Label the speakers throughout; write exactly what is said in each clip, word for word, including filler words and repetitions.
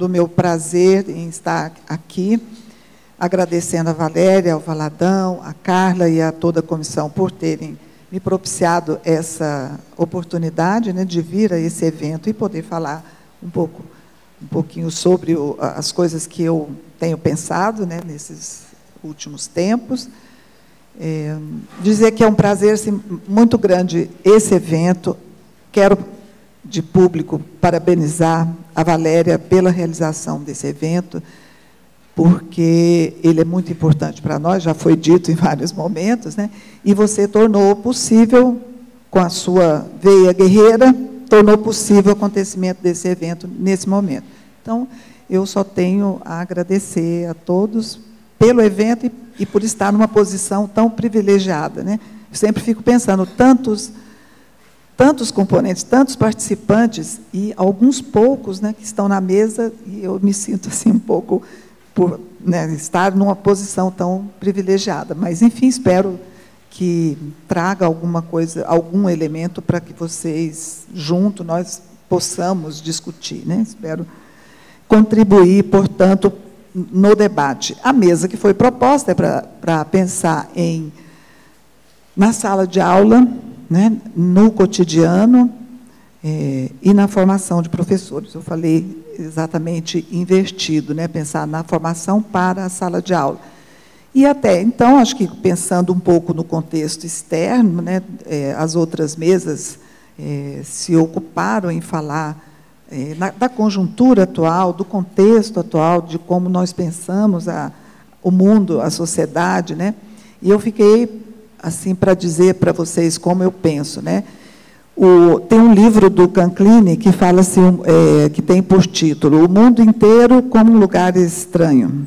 Speaker 1: do meu prazer em estar aqui, agradecendo a Valéria, ao Valadão, a Carla e a toda a comissão por terem me propiciado essa oportunidade, né, de vir a esse evento e poder falar um pouco, um pouquinho sobre o, as coisas que eu tenho pensado, né, nesses últimos tempos. É, dizer que é um prazer assim, muito grande esse evento. Quero, de público, parabenizar a Valéria pela realização desse evento, porque ele é muito importante para nós, já foi dito em vários momentos, né? E você tornou possível, com a sua veia guerreira, tornou possível o acontecimento desse evento nesse momento. Então, eu só tenho a agradecer a todos pelo evento e, e por estar numa posição tão privilegiada, né? Eu sempre fico pensando, tantos, tantos componentes, tantos participantes, e alguns poucos, né, que estão na mesa, e eu me sinto assim um pouco por, né, estar numa posição tão privilegiada. Mas, enfim, espero que traga alguma coisa, algum elemento para que vocês, junto, nós possamos discutir, né? Espero contribuir, portanto, no debate. A mesa que foi proposta é para, para pensar em, na sala de aula, né, no cotidiano, é, e na formação de professores. Eu falei exatamente invertido, né, pensar na formação para a sala de aula. E até, então, acho que pensando um pouco no contexto externo, né, é, as outras mesas é, se ocuparam em falar é, na, da conjuntura atual, do contexto atual, de como nós pensamos a, o mundo, a sociedade, né, e eu fiquei, assim, para dizer para vocês como eu penso, né. O, tem um livro do Canclini que fala assim, é, que tem por título O Mundo Inteiro como um Lugar Estranho,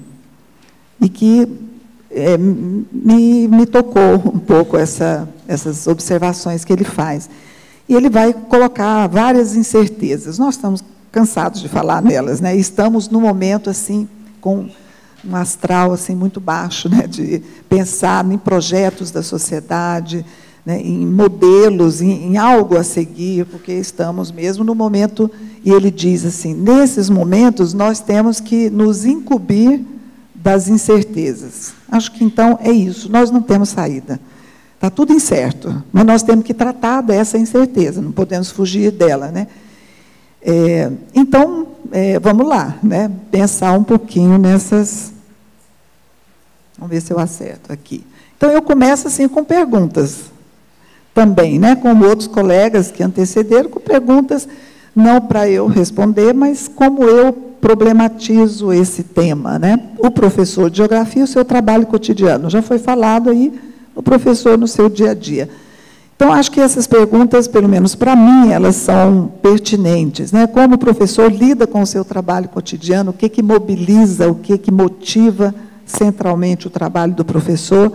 Speaker 1: e que é, me, me tocou um pouco essa, essas observações que ele faz. E ele vai colocar várias incertezas. Nós estamos cansados de falar nelas, né? Estamos num momento assim, com um astral assim, muito baixo, né? De pensar em projetos da sociedade, né, em modelos, em, em algo a seguir, porque estamos mesmo no momento, e ele diz assim, nesses momentos nós temos que nos incumbir das incertezas. Acho que, então, é isso, nós não temos saída. Está tudo incerto, mas nós temos que tratar dessa incerteza, não podemos fugir dela, né? É, então, é, vamos lá, né, pensar um pouquinho nessas... Vamos ver se eu acerto aqui. Então, eu começo assim com perguntas, também, né, como outros colegas que antecederam, com perguntas não para eu responder, mas como eu problematizo esse tema, né? O professor de geografia, o seu trabalho cotidiano, já foi falado aí, o professor no seu dia a dia. Então, acho que essas perguntas, pelo menos para mim, elas são pertinentes, né? Como o professor lida com o seu trabalho cotidiano, o que que mobiliza, o que que motiva centralmente o trabalho do professor.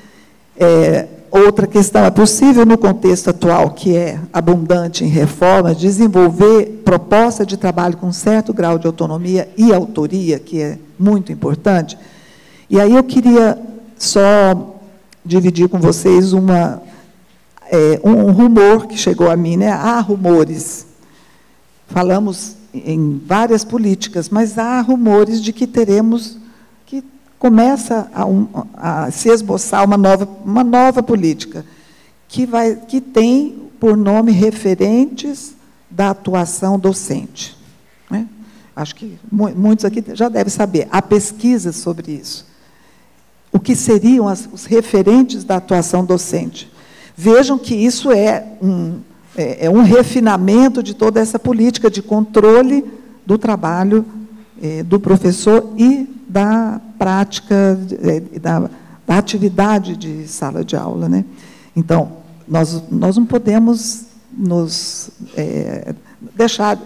Speaker 1: É, outra questão, é possível, no contexto atual, que é abundante em reformas, desenvolver proposta de trabalho com certo grau de autonomia e autoria, que é muito importante. E aí eu queria só dividir com vocês uma, é, um rumor que chegou a mim, né? Há rumores, falamos em várias políticas, mas há rumores de que teremos... começa a, um, a se esboçar uma nova, uma nova política, que, vai, que tem por nome referentes da atuação docente, né? Acho que muitos aqui já devem saber, há pesquisas sobre isso. O que seriam as, os referentes da atuação docente? Vejam que isso é um, é, é um refinamento de toda essa política de controle do trabalho é, do professor e da prática, da, da atividade de sala de aula, né? Então, nós, nós não podemos nos é, deixar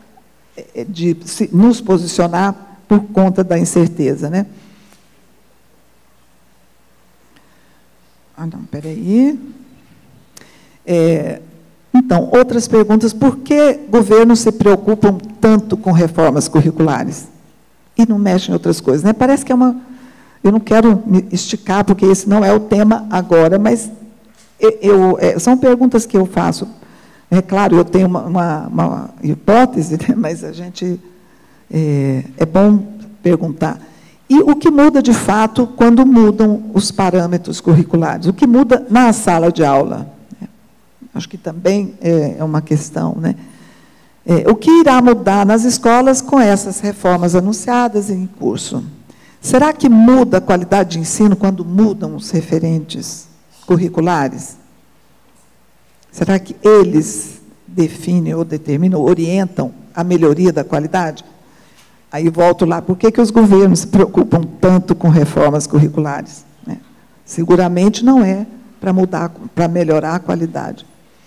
Speaker 1: de se, nos posicionar por conta da incerteza, né? Ah, não, espera aí. É, então, outras perguntas. Por que governos se preocupam tanto com reformas curriculares e não mexem em outras coisas, né? Parece que é uma... Eu não quero me esticar, porque esse não é o tema agora, mas eu, eu, é, são perguntas que eu faço. É claro, eu tenho uma, uma, uma hipótese, né, mas a gente é, é bom perguntar. E o que muda, de fato, quando mudam os parâmetros curriculares? O que muda na sala de aula? Acho que também é, é uma questão, né? É, o que irá mudar nas escolas com essas reformas anunciadas em curso? Será que muda a qualidade de ensino quando mudam os referentes curriculares? Será que eles definem ou determinam, orientam a melhoria da qualidade? Aí volto lá, por que, que os governos se preocupam tanto com reformas curriculares? Né? Seguramente não é para mudar, para melhorar a qualidade.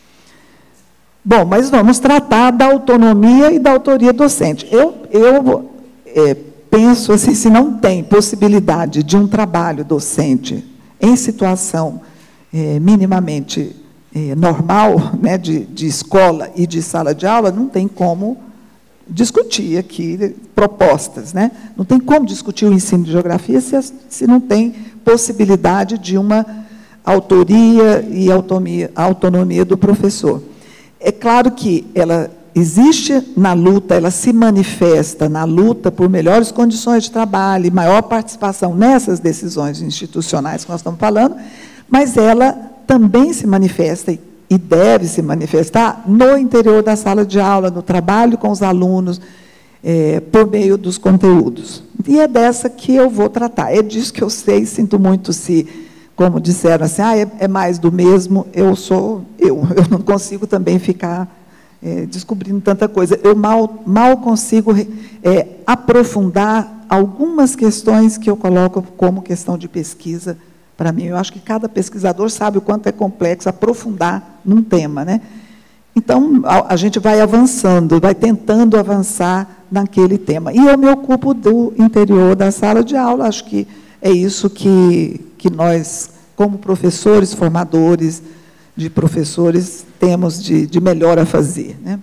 Speaker 1: Bom, mas vamos tratar da autonomia e da autoria docente. Eu, eu é, penso assim, se não tem possibilidade de um trabalho docente em situação é, minimamente é, normal, né, de, de escola e de sala de aula, não tem como discutir aqui propostas, né? Não tem como discutir o ensino de geografia se, se não tem possibilidade de uma autoria e autonomia, autonomia do professor. É claro que ela existe na luta, ela se manifesta na luta por melhores condições de trabalho e maior participação nessas decisões institucionais que nós estamos falando, mas ela também se manifesta e e deve se manifestar no interior da sala de aula, no trabalho com os alunos, é, por meio dos conteúdos. E é dessa que eu vou tratar. É disso que eu sei, sinto muito se, como disseram assim, ah, é, é mais do mesmo, eu sou eu. Eu não consigo também ficar é, descobrindo tanta coisa. Eu mal, mal consigo é, aprofundar algumas questões que eu coloco como questão de pesquisa. Para mim, eu acho que cada pesquisador sabe o quanto é complexo aprofundar num tema, né? Então, a, a gente vai avançando, vai tentando avançar naquele tema. E eu me ocupo do interior da sala de aula, acho que é isso que, que nós, como professores, formadores de professores, temos de, de melhor a fazer, né?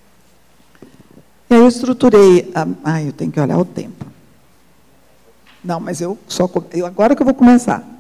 Speaker 1: E aí eu estruturei... A, ai, eu tenho que olhar o tempo. Não, mas eu só... Eu, agora que eu vou começar.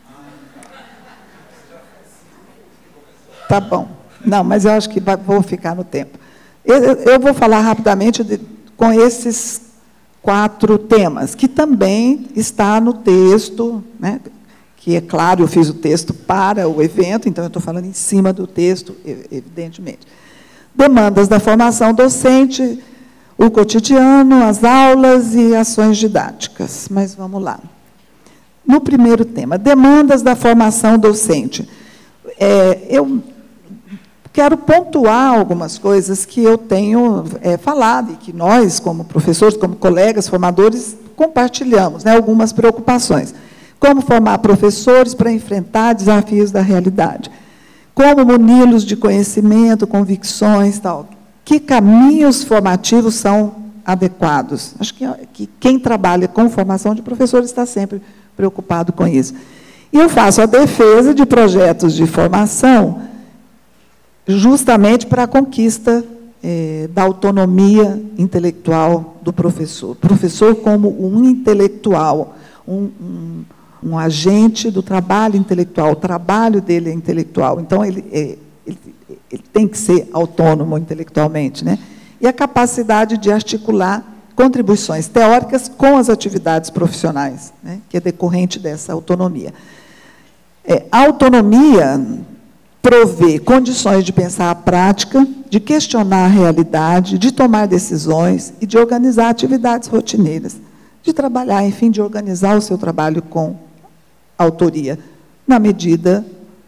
Speaker 1: Tá bom. Não, mas eu acho que vai, vou ficar no tempo. Eu, eu vou falar rapidamente de, com esses quatro temas, que também está no texto, né, que, é claro, eu fiz o texto para o evento, então eu estou falando em cima do texto, evidentemente. Demandas da formação docente, o cotidiano, as aulas e ações didáticas. Mas vamos lá. No primeiro tema, demandas da formação docente. É, eu... Quero pontuar algumas coisas que eu tenho é, falado e que nós, como professores, como colegas, formadores, compartilhamos, né, algumas preocupações. Como formar professores para enfrentar desafios da realidade. Como muni-los de conhecimento, convicções, tal. Que caminhos formativos são adequados? Acho que, que quem trabalha com formação de professores está sempre preocupado com isso. E eu faço a defesa de projetos de formação justamente para a conquista é, da autonomia intelectual do professor. Professor como um intelectual, um, um, um agente do trabalho intelectual, o trabalho dele é intelectual, então ele, é, ele, ele tem que ser autônomo intelectualmente, né? E a capacidade de articular contribuições teóricas com as atividades profissionais, né, que é decorrente dessa autonomia. É, a autonomia provê condições de pensar a prática, de questionar a realidade, de tomar decisões e de organizar atividades rotineiras, de trabalhar, enfim, de organizar o seu trabalho com autoria, na medida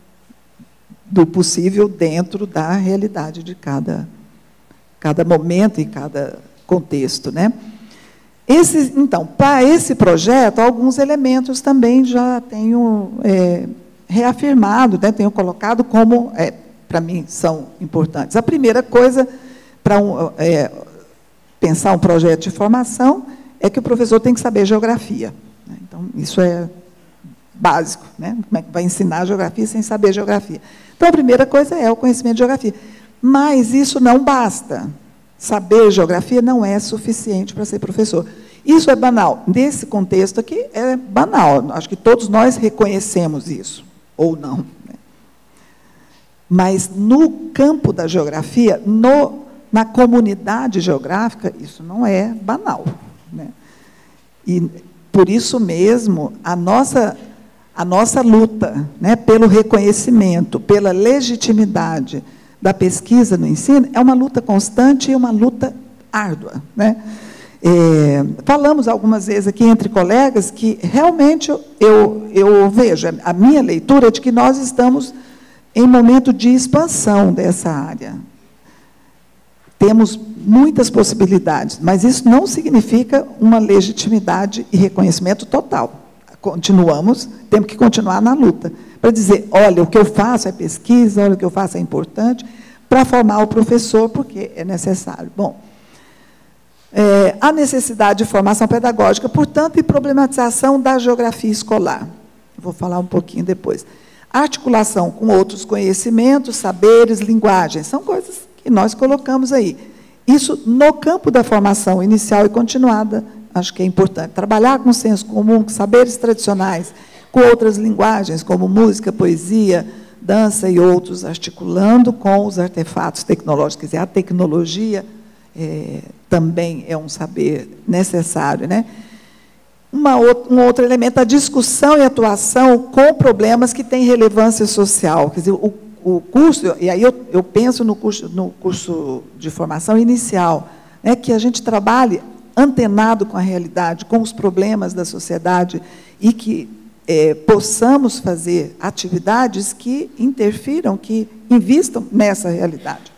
Speaker 1: do possível dentro da realidade de cada, cada momento e cada contexto, né? Esse, então, para esse projeto, alguns elementos também já tenho é, reafirmado, né, tenho colocado como, é, para mim, são importantes. A primeira coisa, para um, é, pensar um projeto de formação, é que o professor tem que saber geografia. Né? Então, isso é básico, né? Como é que vai ensinar geografia sem saber geografia? Então, a primeira coisa é o conhecimento de geografia. Mas isso não basta. Saber geografia não é suficiente para ser professor. Isso é banal. Nesse contexto aqui, é banal. Acho que todos nós reconhecemos isso, ou não. Né? Mas, no campo da geografia, no na comunidade geográfica, isso não é banal, né? E, por isso mesmo, a nossa, a nossa luta, né, pelo reconhecimento, pela legitimidade da pesquisa no ensino, é uma luta constante e uma luta árdua, né? É, falamos algumas vezes aqui entre colegas que realmente eu, eu vejo, a minha leitura é de que nós estamos em momento de expansão dessa área. Temos muitas possibilidades, mas isso não significa uma legitimidade e reconhecimento total. Continuamos, temos que continuar na luta, para dizer, olha, o que eu faço é pesquisa, olha, o que eu faço é importante, para formar o professor, porque é necessário. Bom, É, a necessidade de formação pedagógica, portanto, e problematização da geografia escolar. Vou falar um pouquinho depois. Articulação com outros conhecimentos, saberes, linguagens, são coisas que nós colocamos aí. Isso no campo da formação inicial e continuada, acho que é importante. Trabalhar com senso comum, com saberes tradicionais, com outras linguagens, como música, poesia, dança e outros, articulando com os artefatos tecnológicos, quer dizer, a tecnologia é, também é um saber necessário, né? Uma outra, um outro elemento, a discussão e atuação com problemas que têm relevância social. Quer dizer, o, o curso, e aí eu, eu penso no curso, no curso de formação inicial, né, que a gente trabalhe antenado com a realidade, com os problemas da sociedade, e que é, possamos fazer atividades que interfiram, que invistam nessa realidade.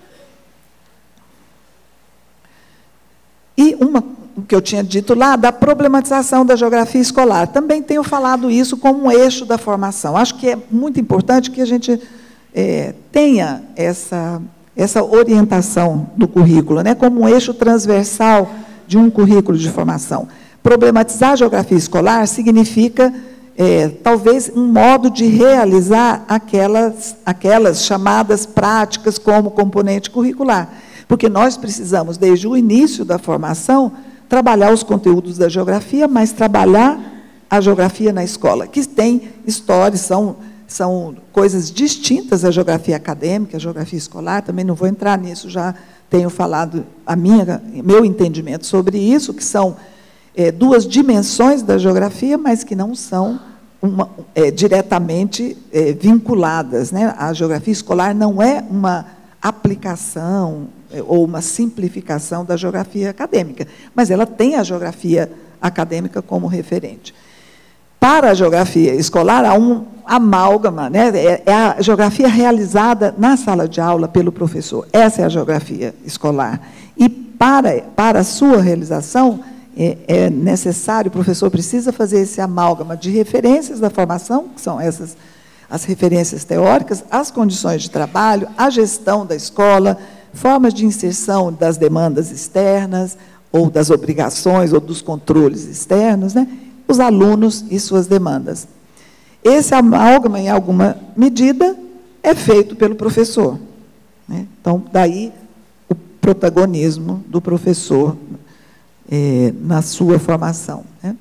Speaker 1: E uma, o que eu tinha dito lá, da problematização da geografia escolar. Também tenho falado isso como um eixo da formação. Acho que é muito importante que a gente é, tenha essa, essa orientação do currículo, né, como um eixo transversal de um currículo de formação. Problematizar a geografia escolar significa, é, talvez, um modo de realizar aquelas, aquelas chamadas práticas como componente curricular. Porque nós precisamos, desde o início da formação, trabalhar os conteúdos da geografia, mas trabalhar a geografia na escola, que tem histórias, são, são coisas distintas à geografia acadêmica, à geografia escolar, também não vou entrar nisso, já tenho falado a minha, meu entendimento sobre isso, que são é, duas dimensões da geografia, mas que não são uma, é, diretamente é, vinculadas, né? A geografia escolar não é uma aplicação ou uma simplificação da geografia acadêmica, mas ela tem a geografia acadêmica como referente. Para a geografia escolar, há um amálgama, né? É a geografia realizada na sala de aula pelo professor. Essa é a geografia escolar. E, para, para a sua realização, é, é necessário, o professor precisa fazer esse amálgama de referências da formação, que são essas, as referências teóricas, as condições de trabalho, a gestão da escola, formas de inserção das demandas externas, ou das obrigações, ou dos controles externos, né? Os alunos e suas demandas. Esse amálgama, em alguma medida, é feito pelo professor, né? Então, daí o protagonismo do professor é, na sua formação, né?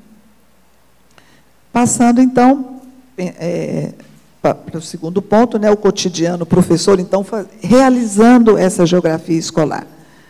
Speaker 1: Passando, então, é, para o segundo ponto, né, o cotidiano, o professor, então, faz, realizando essa geografia escolar.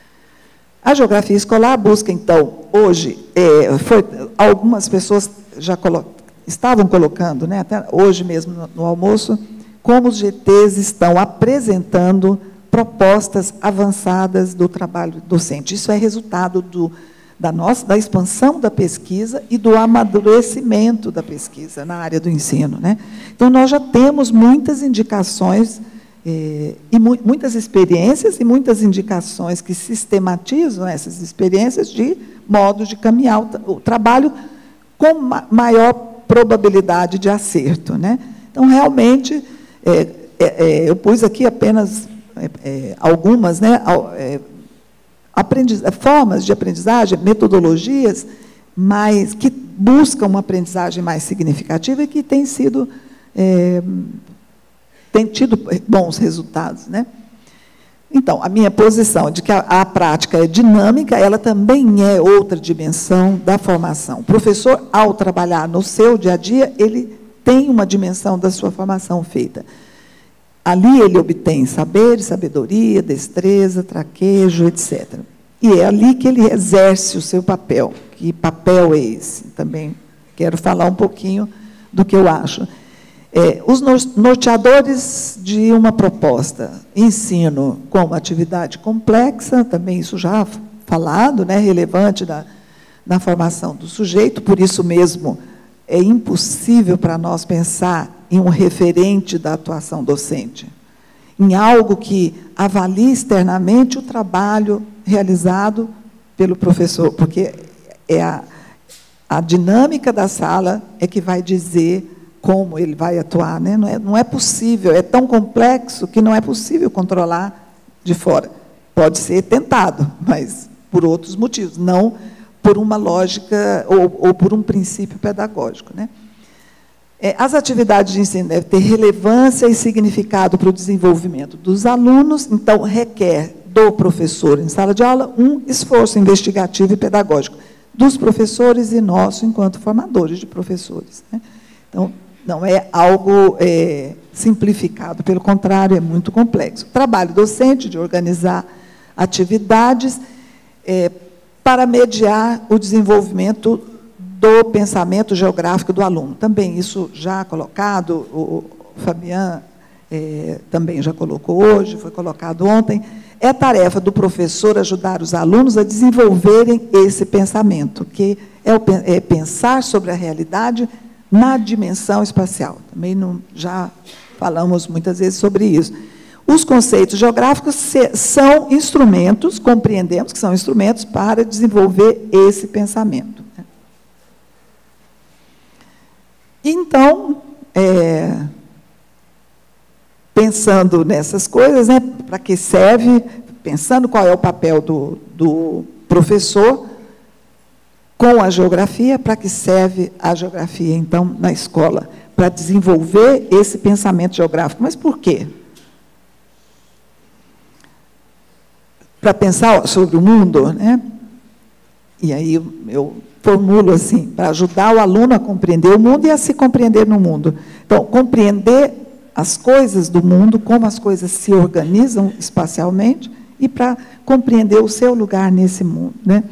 Speaker 1: A geografia escolar busca, então, hoje, é, foi, algumas pessoas já colo estavam colocando, né, até hoje mesmo no, no almoço, como os G Tês estão apresentando propostas avançadas do trabalho docente. Isso é resultado do, da, nossa, da expansão da pesquisa e do amadurecimento da pesquisa na área do ensino, né? Então, nós já temos muitas indicações, eh, e mu muitas experiências e muitas indicações que sistematizam essas experiências de modo de caminhar o, o trabalho com ma maior probabilidade de acerto, né? Então, realmente, é, é, é, eu pus aqui apenas é, é, algumas, né, é, formas de aprendizagem, metodologias, mas que buscam uma aprendizagem mais significativa e que têm sido, é, têm tido bons resultados, né? Então, a minha posição de que a, a prática é dinâmica, ela também é outra dimensão da formação. O professor, ao trabalhar no seu dia a dia, ele tem uma dimensão da sua formação feita. ali ele obtém saber, sabedoria, destreza, traquejo, etcétera. E é ali que ele exerce o seu papel. Que papel é esse? Também quero falar um pouquinho do que eu acho. É, os norteadores de uma proposta, ensino como atividade complexa, também isso já falado, né, relevante na, na formação do sujeito, por isso mesmo é impossível para nós pensar em um referente da atuação docente, em algo que avalie externamente o trabalho realizado pelo professor, porque é a, a dinâmica da sala é que vai dizer como ele vai atuar, né? Não é, não é possível, é tão complexo que não é possível controlar de fora. Pode ser tentado, mas por outros motivos, não por uma lógica ou, ou por um princípio pedagógico, né? É, as atividades de ensino devem ter relevância e significado para o desenvolvimento dos alunos, então requer do professor em sala de aula um esforço investigativo e pedagógico dos professores e nosso enquanto formadores de professores, né? Então, não é algo é, simplificado, pelo contrário, é muito complexo. O trabalho docente de organizar atividades é, para mediar o desenvolvimento do pensamento geográfico do aluno. Também isso já colocado, o Fabian é, também já colocou hoje, foi colocado ontem. É tarefa do professor ajudar os alunos a desenvolverem esse pensamento, que é, o, é pensar sobre a realidade na dimensão espacial. Também não, já falamos muitas vezes sobre isso. Os conceitos geográficos se, são instrumentos, compreendemos que são instrumentos para desenvolver esse pensamento. Então, é, pensando nessas coisas, né, para que serve, pensando qual é o papel do, do professor, com a geografia, para que serve a geografia, então, na escola? Para desenvolver esse pensamento geográfico. Mas por quê? Para pensar sobre o mundo, né? E aí eu formulo assim, para ajudar o aluno a compreender o mundo e a se compreender no mundo. Então, compreender as coisas do mundo, como as coisas se organizam espacialmente, e para compreender o seu lugar nesse mundo, né?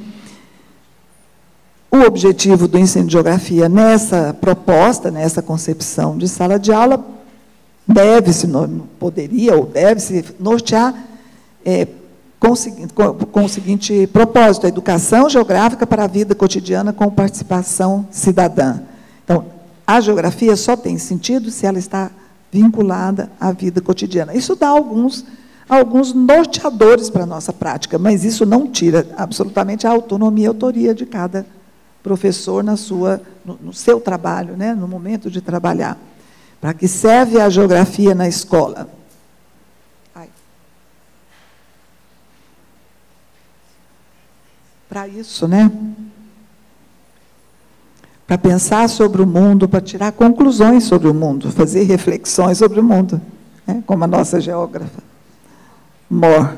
Speaker 1: O objetivo do ensino de geografia nessa proposta, nessa concepção de sala de aula, deve-se, poderia ou deve-se nortear é, com, com, com o seguinte propósito: a educação geográfica para a vida cotidiana com participação cidadã. Então, a geografia só tem sentido se ela está vinculada à vida cotidiana. Isso dá alguns, alguns norteadores para a nossa prática, mas isso não tira absolutamente a autonomia e autoria de cada professor na sua, no, no seu trabalho, né, no momento de trabalhar. Para que serve a geografia na escola? Para isso, né? Para pensar sobre o mundo, para tirar conclusões sobre o mundo, fazer reflexões sobre o mundo, né, como a nossa geógrafa, Moore.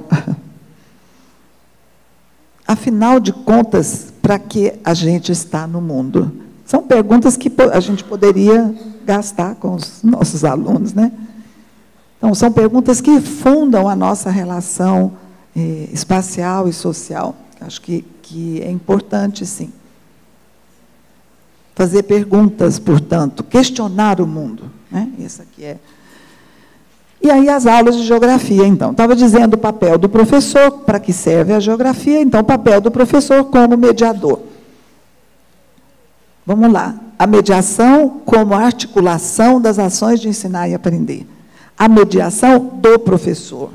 Speaker 1: Afinal de contas, para que a gente está no mundo? São perguntas que a gente poderia gastar com os nossos alunos, né? Então, são perguntas que fundam a nossa relação eh, espacial e social. Acho que, que é importante, sim. Fazer perguntas, portanto, questionar o mundo, né? Isso aqui é... E aí as aulas de geografia, então. Estava dizendo o papel do professor, para que serve a geografia, então o papel do professor como mediador. Vamos lá. A mediação como articulação das ações de ensinar e aprender. A mediação do professor.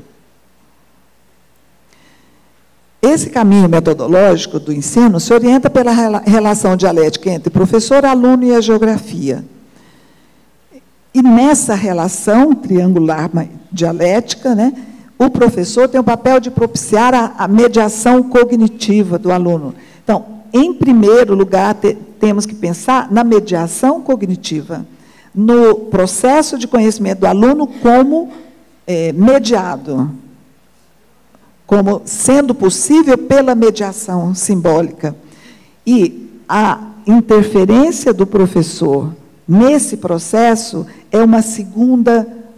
Speaker 1: Esse caminho metodológico do ensino se orienta pela relação dialética entre professor, aluno e a geografia. E nessa relação triangular dialética, né, o professor tem o papel de propiciar a, a mediação cognitiva do aluno. Então, em primeiro lugar, te, temos que pensar na mediação cognitiva, no processo de conhecimento do aluno como é, mediado, como sendo possível pela mediação simbólica. E a interferência do professor nesse processo é uma segunda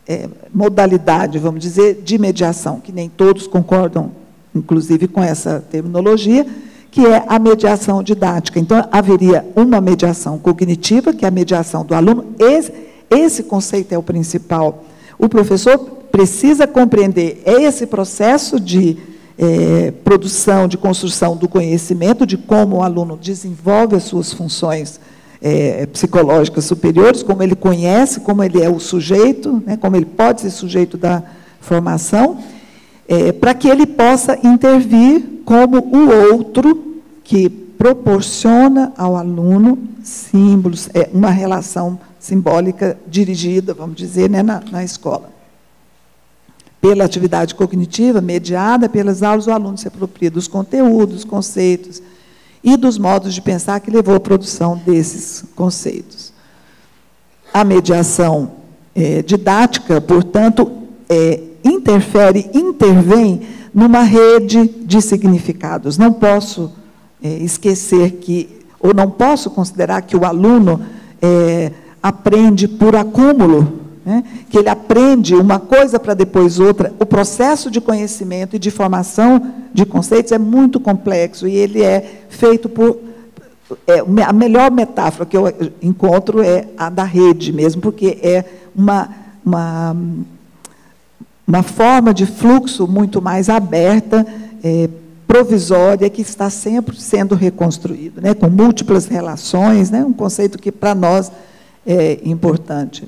Speaker 1: é, modalidade, vamos dizer, de mediação, que nem todos concordam, inclusive, com essa terminologia, que é a mediação didática. Então, haveria uma mediação cognitiva, que é a mediação do aluno. Esse, esse conceito é o principal. O professor precisa compreender esse processo de é, produção, de construção do conhecimento, de como o aluno desenvolve as suas funções é, psicológicas superiores, como ele conhece, como ele é o sujeito, né, como ele pode ser sujeito da formação, é, para que ele possa intervir como o outro que proporciona ao aluno símbolos, é, uma relação simbólica dirigida, vamos dizer, né, na, na escola. Pela atividade cognitiva, mediada pelas aulas, o aluno se apropria dos conteúdos, conceitos e dos modos de pensar que levou à produção desses conceitos. A mediação é, didática, portanto, é, interfere, intervém numa rede de significados. Não posso é, esquecer que, ou não posso considerar que o aluno é, aprende por acúmulo, né, que ele aprende uma coisa para depois outra. O processo de conhecimento e de formação de conceitos é muito complexo e ele é feito por... É, a melhor metáfora que eu encontro é a da rede mesmo, porque é uma, uma, uma forma de fluxo muito mais aberta, é, provisória, que está sempre sendo reconstruída, né, com múltiplas relações, né, um conceito que para nós é importante.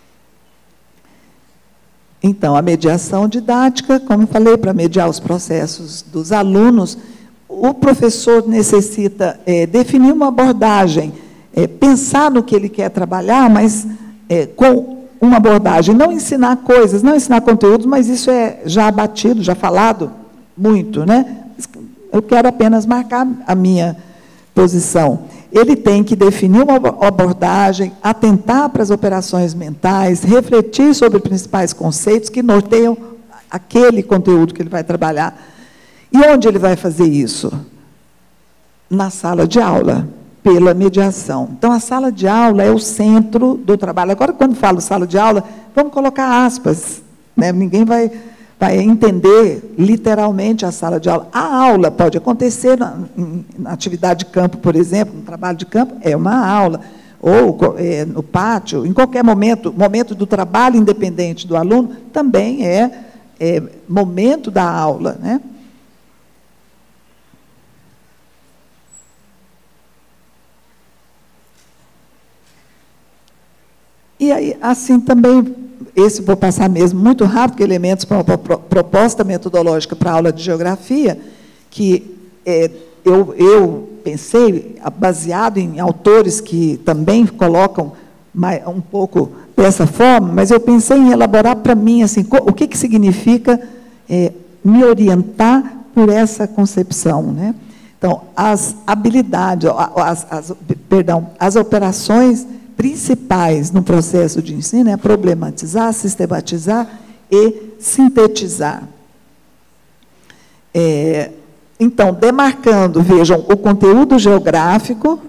Speaker 1: Então, a mediação didática, como eu falei, para mediar os processos dos alunos, o professor necessita é, definir uma abordagem, é, pensar no que ele quer trabalhar, mas é, com uma abordagem, não ensinar coisas, não ensinar conteúdos, mas isso é já abatido, já falado muito, né? Eu quero apenas marcar a minha posição. Ele tem que definir uma abordagem, atentar para as operações mentais, refletir sobre os principais conceitos que norteiam aquele conteúdo que ele vai trabalhar. E onde ele vai fazer isso? Na sala de aula, pela mediação. Então, a sala de aula é o centro do trabalho. Agora, quando falo sala de aula, vamos colocar aspas, né? Ninguém vai... vai entender literalmente a sala de aula. A aula pode acontecer na, na atividade de campo, por exemplo, no trabalho de campo, é uma aula, ou é, no pátio, em qualquer momento, momento do trabalho independente do aluno, também é, é momento da aula, né? E aí, assim também... Esse vou passar mesmo muito rápido, porque elementos para uma proposta metodológica para a aula de geografia, que é, eu, eu pensei, baseado em autores que também colocam mais, um pouco dessa forma, mas eu pensei em elaborar para mim, assim, o que, que significa é, me orientar por essa concepção, né? Então, as habilidades, as, as, perdão, as operações principais no processo de ensino é problematizar, sistematizar e sintetizar. É, então, demarcando, vejam, o conteúdo geográfico,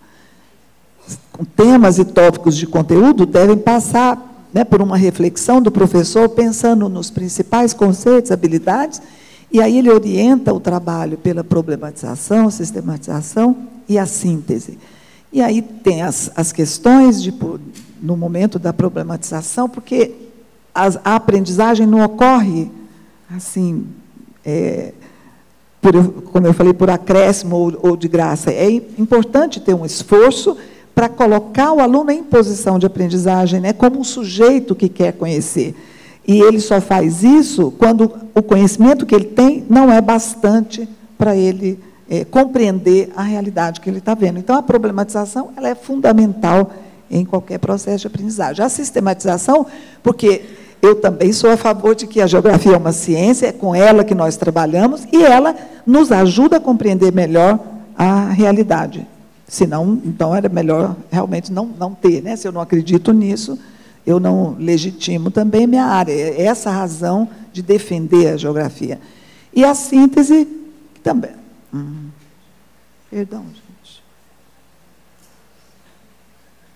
Speaker 1: temas e tópicos de conteúdo devem passar, né, por uma reflexão do professor, pensando nos principais conceitos, habilidades, e aí ele orienta o trabalho pela problematização, sistematização e a síntese. E aí tem as, as questões, de, no momento da problematização, porque as, a aprendizagem não ocorre, assim, é, por, como eu falei, por acréscimo ou, ou de graça. É importante ter um esforço para colocar o aluno em posição de aprendizagem, né, como um sujeito que quer conhecer. E ele só faz isso quando o conhecimento que ele tem não é bastante para ele É, compreender a realidade que ele está vendo. Então, a problematização ela é fundamental em qualquer processo de aprendizagem. A sistematização, porque eu também sou a favor de que a geografia é uma ciência, é com ela que nós trabalhamos, e ela nos ajuda a compreender melhor a realidade. Senão, então, era melhor realmente não, não ter, né? Se eu não acredito nisso, eu não legitimo também minha área. É essa a razão de defender a geografia. E a síntese também. Hum. Perdão, gente.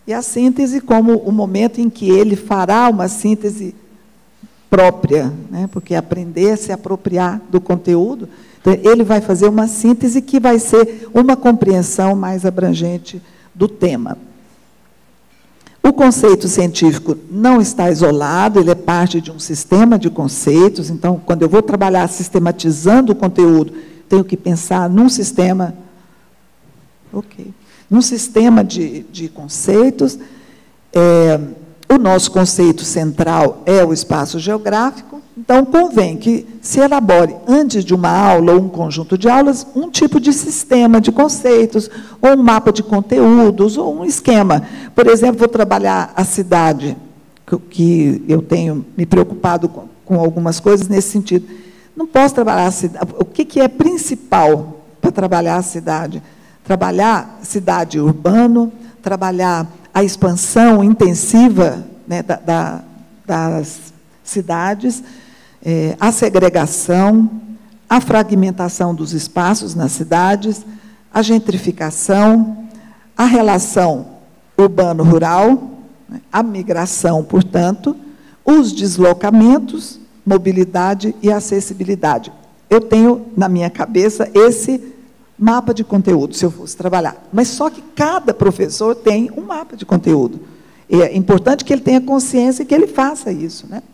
Speaker 1: E a síntese como o momento em que ele fará uma síntese própria, né? Porque aprender a se apropriar do conteúdo, então, ele vai fazer uma síntese que vai ser uma compreensão mais abrangente do tema. O conceito científico não está isolado, ele é parte de um sistema de conceitos, então, quando eu vou trabalhar sistematizando o conteúdo, tenho que pensar num sistema, ok, num sistema de, de conceitos. É, o nosso conceito central é o espaço geográfico, então convém que se elabore, antes de uma aula ou um conjunto de aulas, um tipo de sistema de conceitos, ou um mapa de conteúdos, ou um esquema. Por exemplo, vou trabalhar a cidade, que eu tenho me preocupado com, com algumas coisas nesse sentido. Não posso trabalhar a cidade. O que, que é principal para trabalhar a cidade? Trabalhar cidade urbano, trabalhar a expansão intensiva, né, da, da, das cidades, é, a segregação, a fragmentação dos espaços nas cidades, a gentrificação, a relação urbano-rural, né, a migração, portanto, os deslocamentos, mobilidade e acessibilidade. Eu tenho na minha cabeça esse mapa de conteúdo, se eu fosse trabalhar. Mas só que cada professor tem um mapa de conteúdo. E é importante que ele tenha consciência e que ele faça isso, né?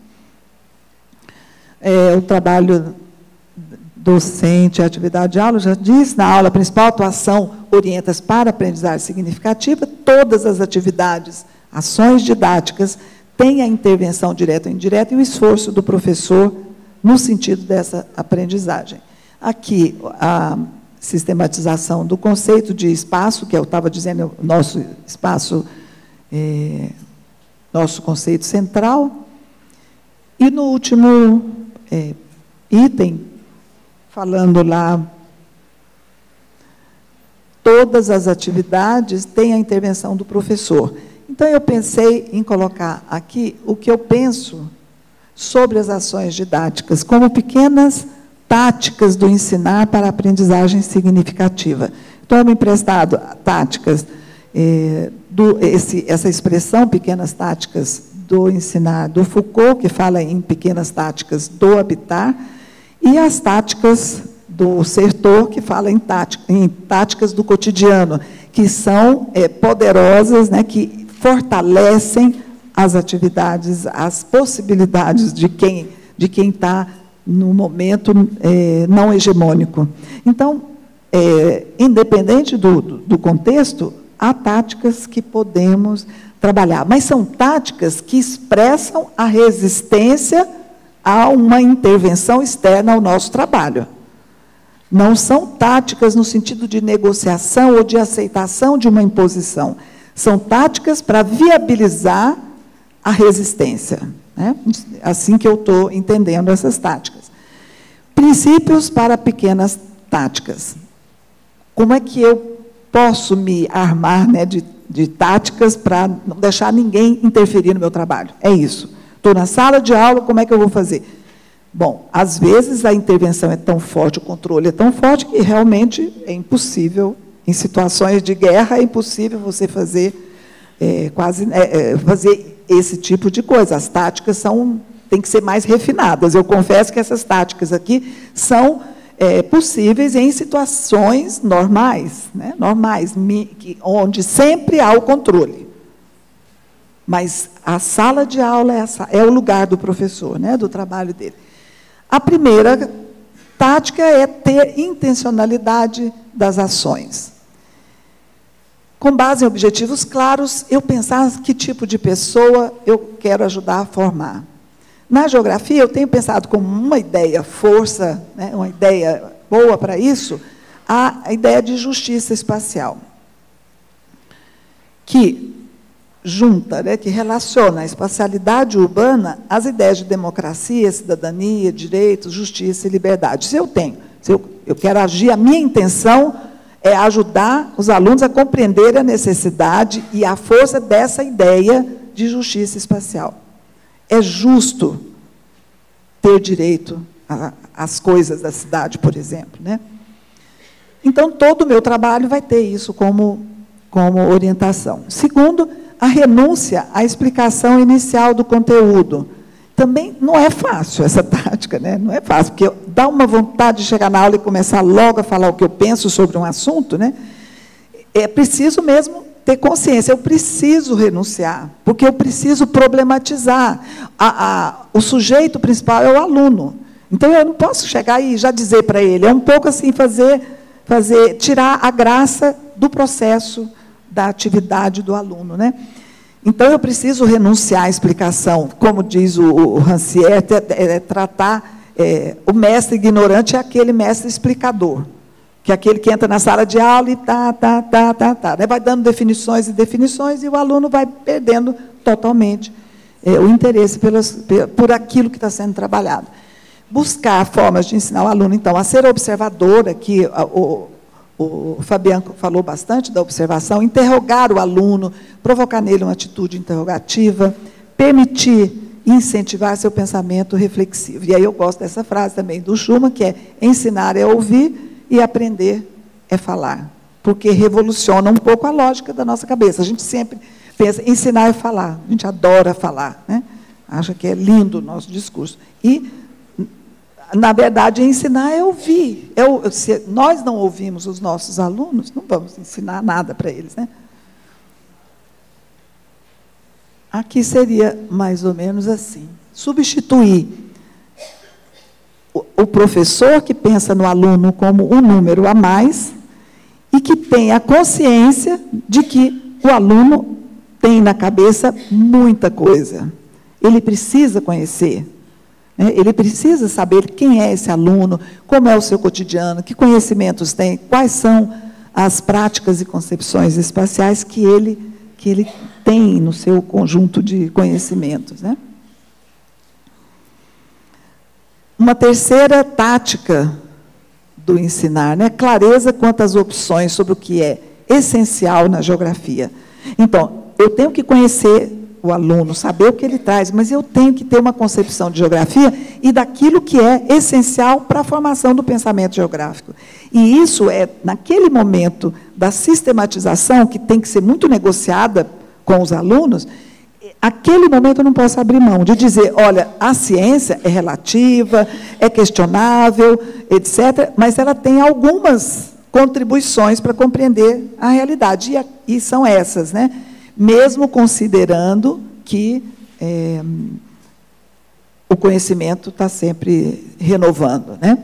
Speaker 1: É, o trabalho docente, a atividade de aula, já disse, na aula principal, atuação orienta para a aprendizagem significativa, todas as atividades, ações didáticas, têm a intervenção direta ou indireta e o esforço do professor no sentido dessa aprendizagem. Aqui, a sistematização do conceito de espaço, que eu estava dizendo, o nosso espaço, é, nosso conceito central. E, no último é, item, falando lá, todas as atividades têm a intervenção do professor. Então, eu pensei em colocar aqui o que eu penso sobre as ações didáticas, como pequenas táticas do ensinar para a aprendizagem significativa. Tomo emprestado táticas, eh, do, esse, essa expressão, pequenas táticas do ensinar, do Foucault, que fala em pequenas táticas do habitar, e as táticas do Sertor, que fala em, tática, em táticas do cotidiano, que são eh, poderosas, né, que fortalecem as atividades, as possibilidades de quem de quem está no momento é, não hegemônico. Então, é, independente do, do, do contexto, há táticas que podemos trabalhar, mas são táticas que expressam a resistência a uma intervenção externa ao nosso trabalho. Não são táticas no sentido de negociação ou de aceitação de uma imposição. São táticas para viabilizar a resistência. Né? Assim que eu estou entendendo essas táticas. Princípios para pequenas táticas. Como é que eu posso me armar, né, de, de táticas para não deixar ninguém interferir no meu trabalho? É isso. Estou na sala de aula, como é que eu vou fazer? Bom, às vezes a intervenção é tão forte, o controle é tão forte que realmente é impossível, em situações de guerra, é impossível você fazer é, quase é, fazer esse tipo de coisa. As táticas são, têm que ser mais refinadas. Eu confesso que essas táticas aqui são é, possíveis em situações normais, né, normais, onde sempre há o controle. Mas a sala de aula é, essa, é o lugar do professor, né, do trabalho dele. A primeira tática é ter intencionalidade das ações. Com base em objetivos claros, eu pensar que tipo de pessoa eu quero ajudar a formar. Na geografia, eu tenho pensado como uma ideia, força, né, uma ideia boa para isso, a, a ideia de justiça espacial, que junta, né, que relaciona a espacialidade urbana às ideias de democracia, cidadania, direitos, justiça e liberdade. Se eu tenho, se eu, eu quero agir, a minha intenção é ajudar os alunos a compreender a necessidade e a força dessa ideia de justiça espacial. É justo ter direito às coisas da cidade, por exemplo, né? Então, todo o meu trabalho vai ter isso como, como orientação. Segundo, a renúncia à explicação inicial do conteúdo. Também não é fácil essa tática, né? Não é fácil, porque dá uma vontade de chegar na aula e começar logo a falar o que eu penso sobre um assunto, né? É preciso mesmo ter consciência, eu preciso renunciar, porque eu preciso problematizar. A, a, o sujeito principal é o aluno. Então, eu não posso chegar e já dizer para ele, é um pouco assim, fazer, fazer, tirar a graça do processo da atividade do aluno, né? Então, eu preciso renunciar à explicação, como diz o, o Rancière, é, é, tratar, é, o mestre ignorante é aquele mestre explicador, que é aquele que entra na sala de aula e tá, tá, tá, tá, tá, né? Vai dando definições e definições, e o aluno vai perdendo totalmente é, o interesse pelas, por aquilo que está sendo trabalhado. Buscar formas de ensinar o aluno, então, a ser observador, aqui o, o Fabiano falou bastante da observação, interrogar o aluno, provocar nele uma atitude interrogativa, permitir e incentivar seu pensamento reflexivo. E aí eu gosto dessa frase também do Schumann, que é ensinar é ouvir e aprender é falar, porque revoluciona um pouco a lógica da nossa cabeça. A gente sempre pensa, ensinar é falar, a gente adora falar, né? Acha que é lindo o nosso discurso. E, na verdade, ensinar é ouvir. Eu, se nós não ouvimos os nossos alunos, não vamos ensinar nada para eles, né? Aqui seria mais ou menos assim. Substituir o, o professor que pensa no aluno como um número a mais e que tem a consciência de que o aluno tem na cabeça muita coisa. Ele precisa conhecer. Ele precisa saber quem é esse aluno, como é o seu cotidiano, que conhecimentos tem, quais são as práticas e concepções espaciais que ele, que ele tem no seu conjunto de conhecimentos, né? Uma terceira tática do ensinar, né? Clareza quanto às opções sobre o que é essencial na geografia. Então, eu tenho que conhecer o aluno, saber o que ele traz, mas eu tenho que ter uma concepção de geografia e daquilo que é essencial para a formação do pensamento geográfico. E isso é, naquele momento da sistematização, que tem que ser muito negociada com os alunos, aquele momento eu não posso abrir mão de dizer, olha, a ciência é relativa, é questionável, etcétera, mas ela tem algumas contribuições para compreender a realidade, e, e são essas, né? Mesmo considerando que é, o conhecimento está sempre renovando, né?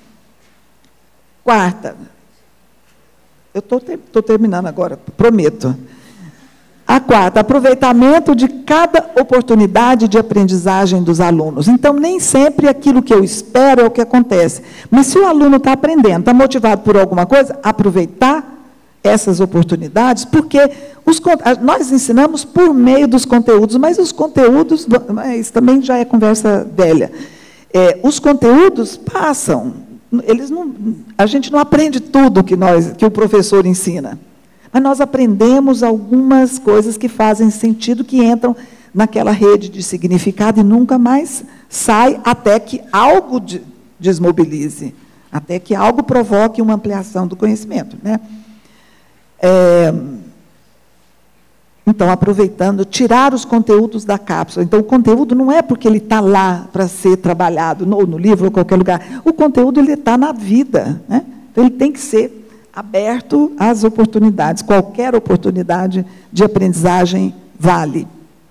Speaker 1: Quarta, eu estou estou terminando agora, prometo. A quarta, aproveitamento de cada oportunidade de aprendizagem dos alunos. Então, nem sempre aquilo que eu espero é o que acontece. Mas se o aluno está aprendendo, está motivado por alguma coisa, aproveitar essas oportunidades, porque os, nós ensinamos por meio dos conteúdos, mas os conteúdos, isso também já é conversa velha, é, os conteúdos passam, eles não, a gente não aprende tudo que, nós, que o professor ensina, mas nós aprendemos algumas coisas que fazem sentido, que entram naquela rede de significado e nunca mais sai até que algo de, desmobilize, até que algo provoque uma ampliação do conhecimento, né? É, então, aproveitando, tirar os conteúdos da cápsula. Então, o conteúdo não é porque ele está lá para ser trabalhado, no, no livro ou qualquer lugar. O conteúdo ele está na vida, né? Então, ele tem que ser aberto às oportunidades. Qualquer oportunidade de aprendizagem vale.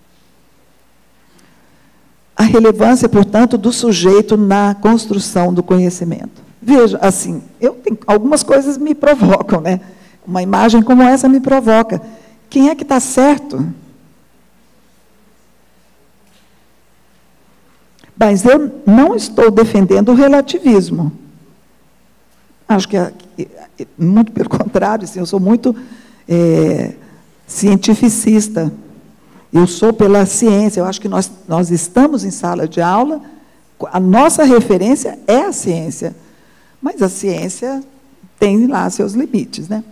Speaker 1: A relevância, portanto, do sujeito na construção do conhecimento. Veja, assim, eu tenho, algumas coisas me provocam, né? Uma imagem como essa me provoca. Quem é que está certo? Mas eu não estou defendendo o relativismo. Acho que, é, muito pelo contrário, assim, eu sou muito é, cientificista. Eu sou pela ciência. Eu acho que nós, nós estamos em sala de aula, a nossa referência é a ciência. Mas a ciência tem lá seus limites, né?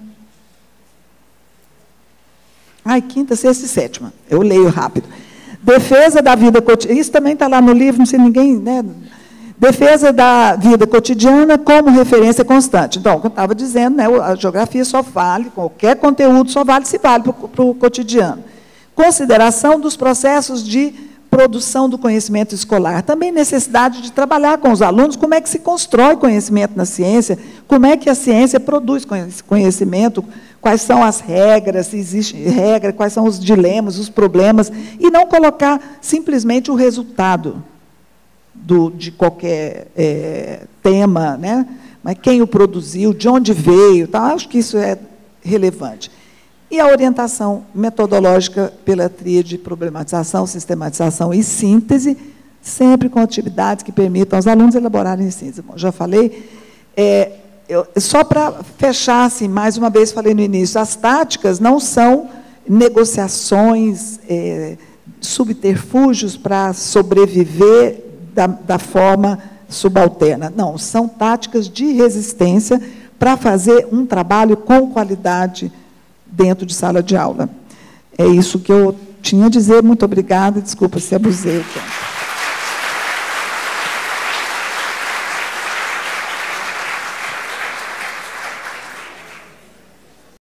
Speaker 1: Ai, quinta, sexta e sétima. Eu leio rápido. Defesa da vida cotidiana. Isso também está lá no livro, não sei ninguém, né? Defesa da vida cotidiana como referência constante. Então, como eu estava dizendo, né, a geografia só vale, qualquer conteúdo só vale se vale para o cotidiano. Consideração dos processos de produção do conhecimento escolar. Também necessidade de trabalhar com os alunos como é que se constrói conhecimento na ciência, como é que a ciência produz conhecimento, quais são as regras, se existe regra, quais são os dilemas, os problemas, e não colocar simplesmente o resultado do, de qualquer é, tema, né? Mas quem o produziu, de onde veio, tá? Acho que isso é relevante. E a orientação metodológica pela tríade de problematização, sistematização e síntese, sempre com atividades que permitam aos alunos elaborarem síntese. Bom, já falei. É, eu, só para fechar, assim, mais uma vez falei no início, as táticas não são negociações, é, subterfúgios para sobreviver da, da forma subalterna. Não, são táticas de resistência para fazer um trabalho com qualidade dentro de sala de aula. É isso que eu tinha a dizer. Muito obrigada. Desculpa se abusei.